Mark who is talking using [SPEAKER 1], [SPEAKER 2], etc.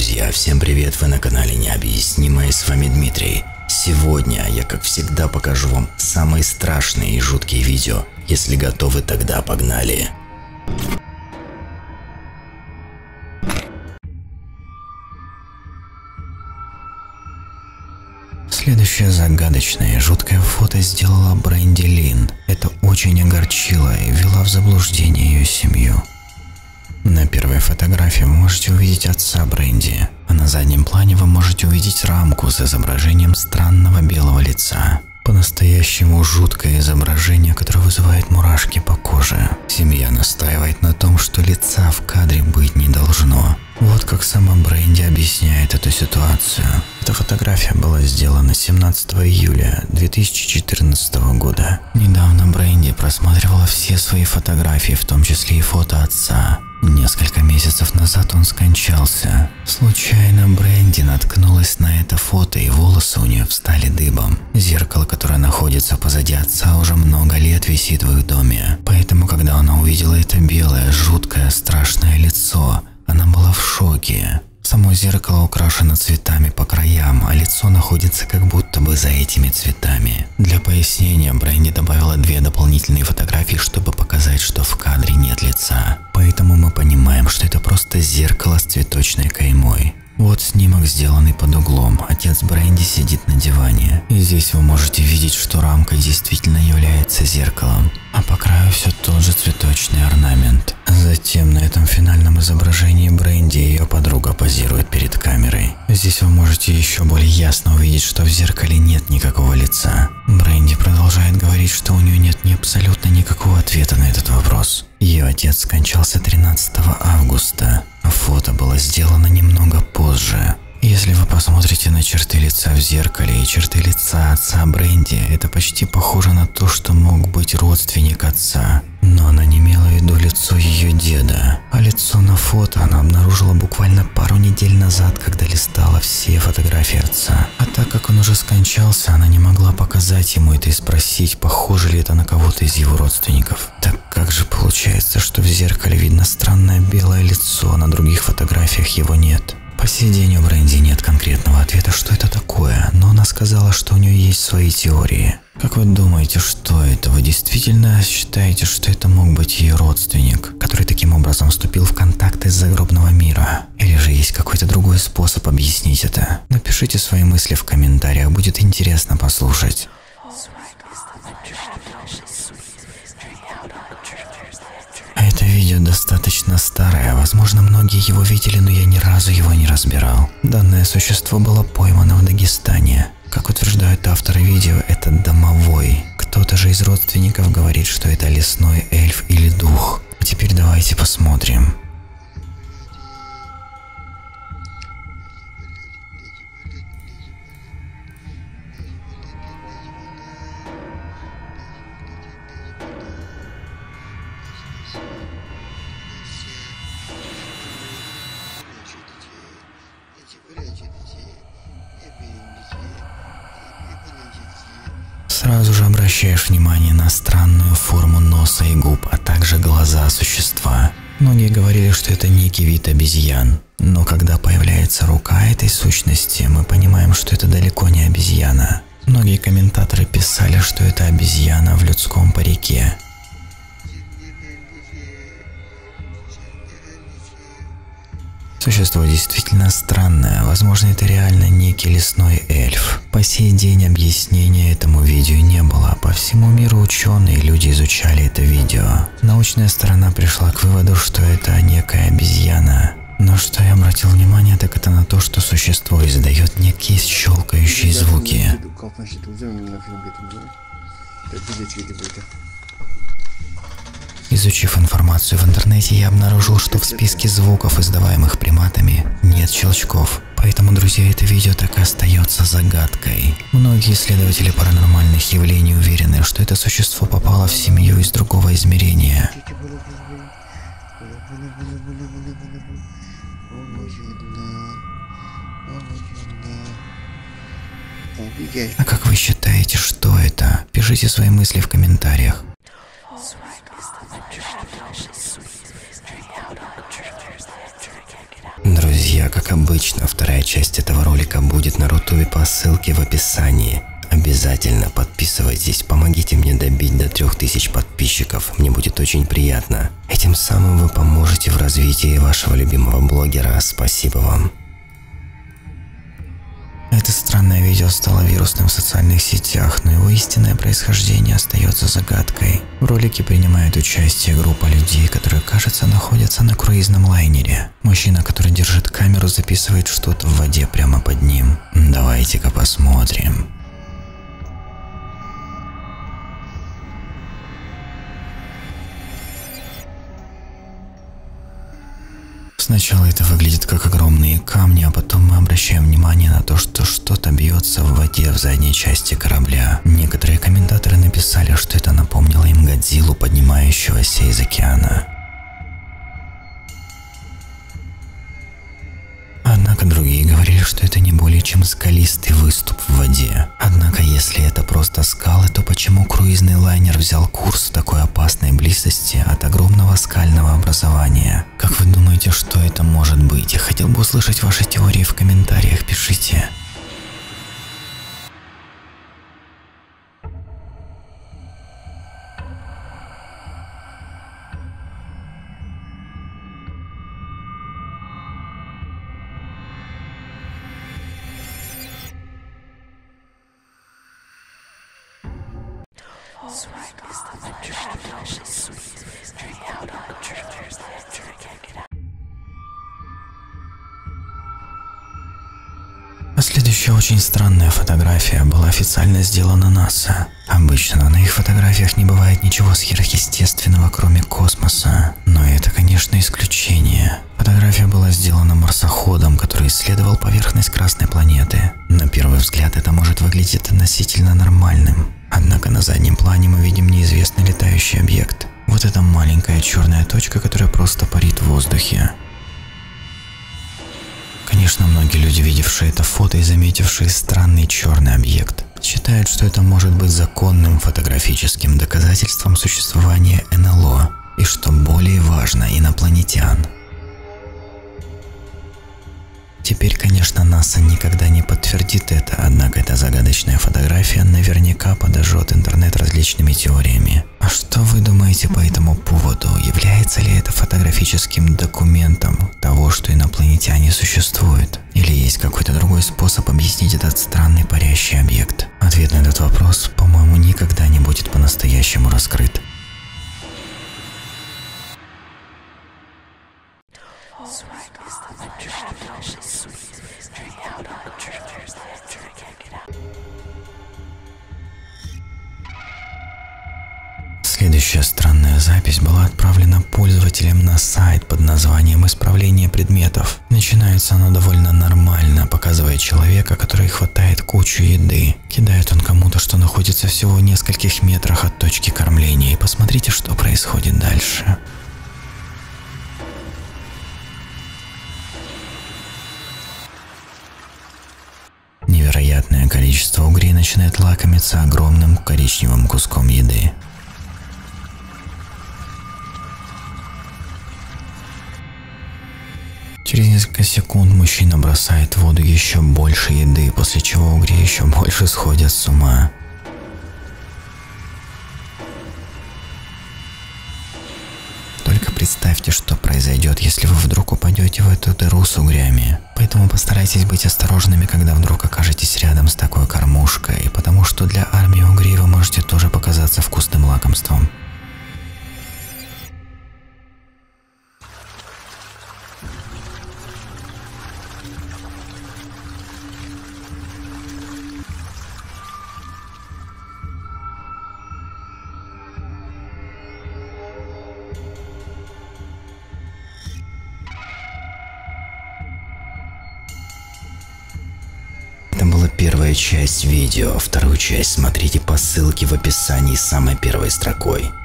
[SPEAKER 1] друзья, всем привет, вы на канале Необъяснимое, с вами Дмитрий. Сегодня я, как всегда, покажу вам самые страшные и жуткие видео. Если готовы, тогда погнали. Следующее загадочное и жуткое фото сделала Бренди Лин. Это очень огорчило и ввело в заблуждение ее семью. На первой фотографии вы можете увидеть отца Бренди, а на заднем плане вы можете увидеть рамку с изображением странного белого лица. По-настоящему жуткое изображение, которое вызывает мурашки по коже. Семья настаивает на том, что лица в кадре быть не должно. Вот как сама Бренди объясняет эту ситуацию. Эта фотография была сделана 17 июля 2014 года. Недавно Бренди просматривала все свои фотографии, в том числе и фото отца. Несколько месяцев назад он скончался. Случайно Бренди наткнулась на это фото, и волосы у нее встали дыбом. Зеркало, которое находится позади отца, уже много лет висит в их доме. Поэтому, когда она увидела это белое, жуткое, страшное лицо, она была в шоке. Само зеркало украшено цветами по краям, а лицо находится как будто бы за этими цветами. Для пояснения, Бренди добавила 2 дополнительные фотографии, чтобы показать, что в кадре нет лица. Поэтому мы понимаем, что это просто зеркало с цветочной каймой. Вот снимок, сделанный под углом. Отец Бренди сидит на диване. И здесь вы можете видеть, что рамка действительно является зеркалом, а по краю все тот же цветочный орнамент. Затем на этом финальном изображении Бренди и ее подруга позируют перед камерой. Здесь вы можете еще более ясно увидеть, что в зеркале нет никакого лица. Бренди продолжает говорить, что у нее нет абсолютно никакого ответа на этот вопрос. Ее отец скончался 13 августа, а фото было сделано немного позже. Если вы посмотрите на черты лица в зеркале и черты лица отца Бренди, это почти похоже на то, что мог быть родственник отца. Но она не имела в виду лицо ее деда, а лицо на фото она обнаружила буквально пару недель назад, когда листала все фотографии отца. А так как он уже скончался, она не могла показать ему это и спросить, похоже ли это на кого-то из его родственников. Так как же получается, что в зеркале видно странное белое лицо, а на других фотографиях его нет? По сей день у Бренди нет конкретного ответа, что это такое, но она сказала, что у нее есть свои теории. Как вы думаете, что это? Вы действительно считаете, что это мог быть ее родственник, который таким образом вступил в контакт из загробного мира? Или же есть какой-то другой способ объяснить это? Напишите свои мысли в комментариях, будет интересно послушать. Это видео достаточно старое, возможно, многие его видели, но я ни разу его не разбирал. Данное существо было поймано в Дагестане. Как утверждают авторы видео, это домовой. Кто-то же из родственников говорит, что это лесной эльф или дух. А теперь давайте посмотрим. Сразу же обращаешь внимание на странную форму носа и губ, а также глаза существа. Многие говорили, что это некий вид обезьян. Но когда появляется рука этой сущности, мы понимаем, что это далеко не обезьяна. Многие комментаторы писали, что это обезьяна в людском парике. Существо действительно странное, возможно, это реально некий лесной эльф. По сей день объяснения этому видео не было. По всему миру ученые и люди изучали это видео. Научная сторона пришла к выводу, что это некая обезьяна. Но что я обратил внимание, так это на то, что существо издает некие щелкающие звуки. Изучив информацию в интернете, я обнаружил, что в списке звуков, издаваемых приматами, нет щелчков. Поэтому, друзья, это видео так и остается загадкой. Многие исследователи паранормальных явлений уверены, что это существо попало в семью из другого измерения. А как вы считаете, что это? Пишите свои мысли в комментариях. Друзья, как обычно, вторая часть этого ролика будет на Рутубе по ссылке в описании. Обязательно подписывайтесь, помогите мне добить до 3000 подписчиков, мне будет очень приятно. Этим самым вы поможете в развитии вашего любимого блогера. Спасибо вам. Это странное видео стало вирусным в социальных сетях, но его истинное происхождение остается загадкой. В ролике принимает участие группа людей, которые, кажется, находятся на круизном лайнере. Мужчина, который держит камеру, записывает что-то в воде прямо под ним. Давайте-ка посмотрим. Сначала это выглядит как огромные камни, а потом мы обращаем внимание на то, что что-то бьется в воде в задней части корабля. Некоторые комментаторы написали, что это напомнило им Годзиллу, поднимающегося из океана. Однако другие говорили, что это не более чем скалистый выступ в воде. Однако если это просто скалы, то почему круизный лайнер взял курс в такой опасной близости от огромного скального образования? Как вы думаете, что это может быть? Я хотел бы услышать ваши теории в комментариях, пишите. А следующая очень странная фотография была официально сделана НАСА. Обычно на их фотографиях не бывает ничего сверхъестественного, кроме космоса. Но это, конечно, исключение. Фотография была сделана марсоходом, который исследовал поверхность Красной планеты. На первый взгляд это может выглядеть относительно нормальным. Однако на заднем плане мы видим неизвестный летающий объект. Вот эта маленькая черная точка, которая просто парит в воздухе. Конечно, многие люди, видевшие это фото и заметившие странный черный объект, считают, что это может быть законным фотографическим доказательством существования НЛО и, что более важно, инопланетян. Теперь, конечно, НАСА никогда не подтвердит это, однако эта загадочная фотография наверняка подожжет интернет различными теориями. А что вы думаете по этому поводу? Является ли это фотографическим документом того, что инопланетяне существуют? Или есть какой-то другой способ объяснить этот странный парящий объект? Ответ на этот вопрос, по-моему, никогда не будет по-настоящему раскрыт. Следующая странная запись была отправлена пользователем на сайт под названием «Исправление предметов». Начинается она довольно нормально, показывая человека, который хватает кучу еды. Кидает он кому-то, что находится всего в нескольких метрах от точки кормления, и посмотрите, что происходит дальше. Невероятное количество угрей начинает лакомиться огромным коричневым куском еды. Через несколько секунд мужчина бросает в воду еще больше еды, после чего угри еще больше сходят с ума. Только представьте, что произойдет, если вы вдруг упадете в эту дыру с угрями. Поэтому постарайтесь быть осторожными, когда вдруг окажетесь рядом с такой кормушкой, потому что для армии угрей вы можете тоже показаться вкусным лакомством. Это была первая часть видео, вторую часть смотрите по ссылке в описании самой первой строкой.